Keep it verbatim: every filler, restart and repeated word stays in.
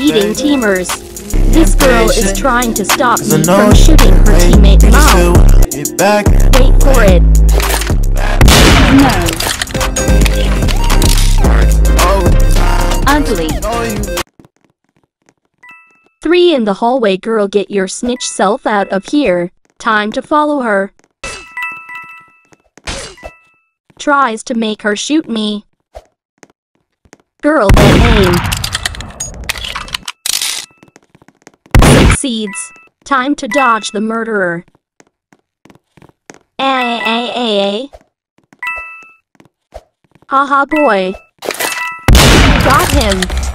cheating teamers. This girl is trying to stop me from shooting her teammate Mao. Wait for it. No. Ugly. Three in the hallway girl, get your snitch self out of here. Time to follow her. Tries to make her shoot me. Girl, that aim. Succeeds. Time to dodge the murderer. A a a a. Haha boy. Got him.